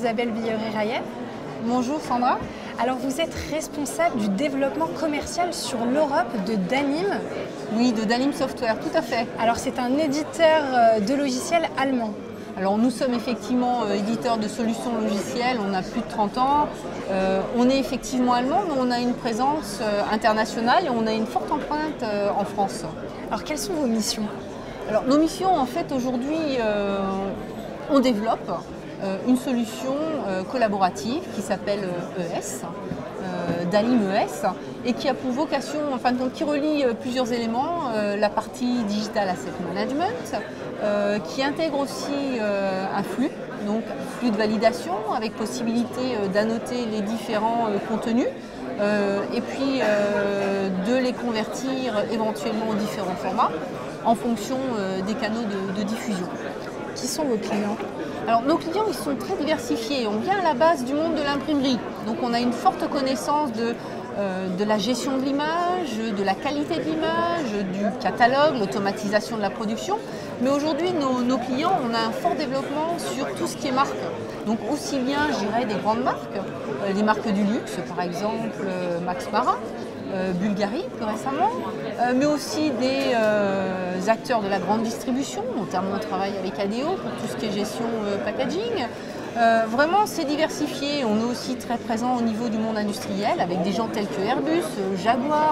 Isabelle Villeray-Rayet. Bonjour Sandra. Alors vous êtes responsable du développement commercial sur l'Europe de Danim. Oui, de Danim Software, tout à fait. Alors c'est un éditeur de logiciels allemand. Alors nous sommes effectivement éditeurs de solutions logicielles, on a plus de 30 ans. On est effectivement allemand, mais on a une présence internationale et on a une forte empreinte en France. Alors quelles sont vos missions? Alors nos missions, en fait, aujourd'hui, on développe une solution collaborative qui s'appelle ES, Dalim ES, et qui a pour vocation, enfin, donc, qui relie plusieurs éléments, la partie Digital Asset Management, qui intègre aussi un flux, donc flux de validation avec possibilité d'annoter les différents contenus, et puis de les convertir éventuellement aux différents formats en fonction des canaux de diffusion. Qui sont vos clients? Alors nos clients, ils sont très diversifiés. On vient à la base du monde de l'imprimerie. Donc on a une forte connaissance de la gestion de l'image, de la qualité de l'image, du catalogue, l'automatisation de la production. Mais aujourd'hui, nos clients, on a un fort développement sur tout ce qui est marque. Donc aussi bien, je dirais, des grandes marques, les marques du luxe, par exemple Max Mara, Bulgari plus récemment, mais aussi des acteurs de la grande distribution, notamment on travaille avec ADO pour tout ce qui est gestion packaging. Vraiment c'est diversifié, on est aussi très présent au niveau du monde industriel avec des gens tels que Airbus, Jaguar.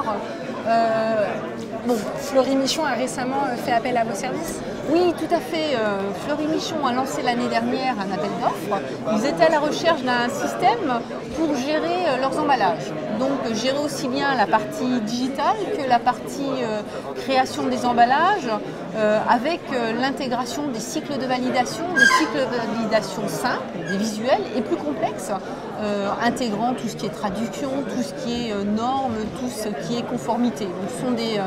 Fleury Michon a récemment fait appel à vos services? Oui, tout à fait. Fleury Michon a lancé l'année dernière un appel d'offres. Ils étaient à la recherche d'un système pour gérer leurs emballages. Donc gérer aussi bien la partie digitale que la partie création des emballages avec l'intégration des cycles de validation, simples, des visuels et plus complexes, intégrant tout ce qui est traduction, tout ce qui est normes, tout ce qui est conformité. Donc ce sont des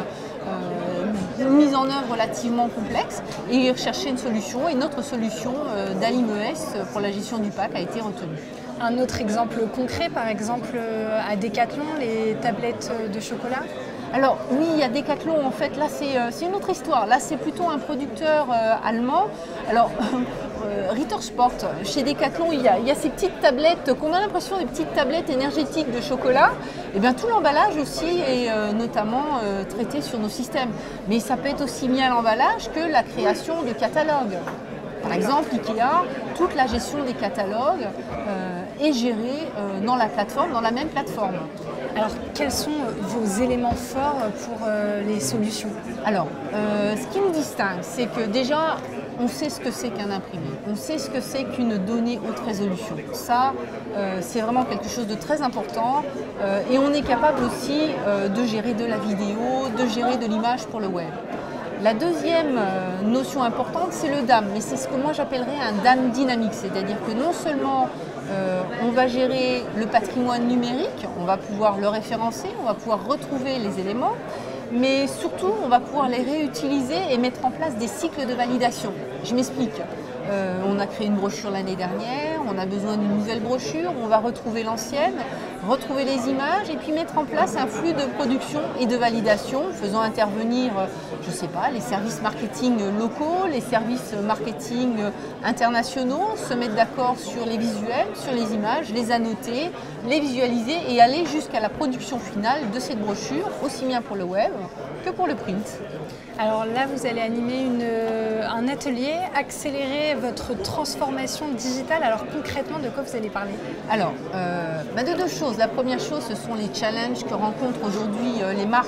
mise en œuvre relativement complexe et ils recherchaient une solution et notre solution Dalim ES pour la gestion du pack a été retenue. Un autre exemple concret, par exemple à Decathlon, les tablettes de chocolat? Alors oui, à Decathlon, en fait, là c'est une autre histoire. Là c'est plutôt un producteur allemand. Alors Rittersport, chez Decathlon, il y a ces petites tablettes qu'on a l'impression des petites tablettes énergétiques de chocolat. Et bien tout l'emballage aussi est notamment traité sur nos systèmes. Mais ça peut être aussi bien l'emballage que la création de catalogues. Par exemple, Ikea, toute la gestion des catalogues est gérée dans la plateforme, dans la même plateforme. Alors, quels sont vos éléments forts pour les solutions? Alors, ce qui nous distingue, c'est que déjà, on sait ce que c'est qu'un imprimé, on sait ce que c'est qu'une donnée haute résolution. Ça, c'est vraiment quelque chose de très important et on est capable aussi de gérer de la vidéo, de gérer de l'image pour le web. La deuxième notion importante, c'est le DAM, mais c'est ce que moi j'appellerais un DAM dynamique, c'est-à-dire que non seulement on va gérer le patrimoine numérique, on va pouvoir le référencer, on va pouvoir retrouver les éléments, mais surtout on va pouvoir les réutiliser et mettre en place des cycles de validation. Je m'explique. On a créé une brochure l'année dernière, on a besoin d'une nouvelle brochure, on va retrouver l'ancienne, retrouver les images et puis mettre en place un flux de production et de validation, faisant intervenir, je ne sais pas, les services marketing locaux, les services marketing internationaux, se mettre d'accord sur les visuels, sur les images, les annoter, les visualiser et aller jusqu'à la production finale de cette brochure, aussi bien pour le web que pour le print. Alors là, vous allez animer un atelier, accélérer votre transformation digitale. Alors concrètement, de quoi vous allez parler? Alors, de deux choses. La première chose, ce sont les challenges que rencontrent aujourd'hui les marques.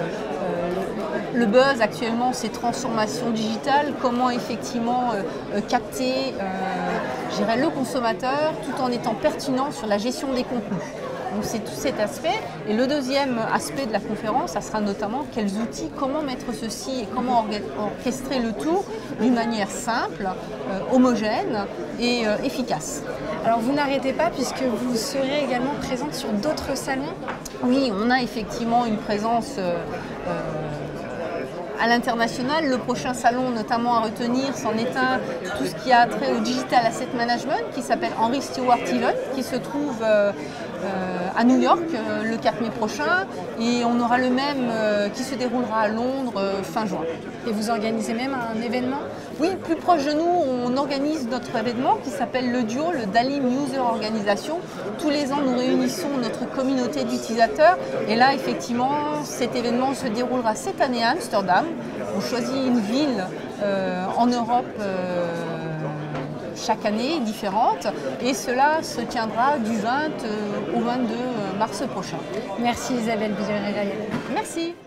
Le buzz actuellement, c'est transformation digitale, comment effectivement capter le consommateur tout en étant pertinent sur la gestion des contenus. Donc c'est tout cet aspect. Et le deuxième aspect de la conférence, ça sera notamment quels outils, comment mettre ceci et comment orchestrer le tout d'une manière simple, homogène et efficace. Alors vous n'arrêtez pas puisque vous serez également présente sur d'autres salons? Oui, on a effectivement une présence à l'international. Le prochain salon notamment à retenir, c'en est un, tout ce qui a trait au Digital Asset Management qui s'appelle Henry Stewart Event, qui se trouve à New York le 4 mai prochain et on aura le même qui se déroulera à Londres fin juin. Et vous organisez même un événement? Oui, plus proche de nous, on organise notre événement qui s'appelle le DUO, le Dalim User Organisation. Tous les ans, nous réunissons notre communauté d'utilisateurs et là, effectivement, cet événement se déroulera cette année à Amsterdam. On choisit une ville en Europe chaque année différente et cela se tiendra du 20 au 22 mars prochain. Merci Isabelle Billeret-Rayel. Merci.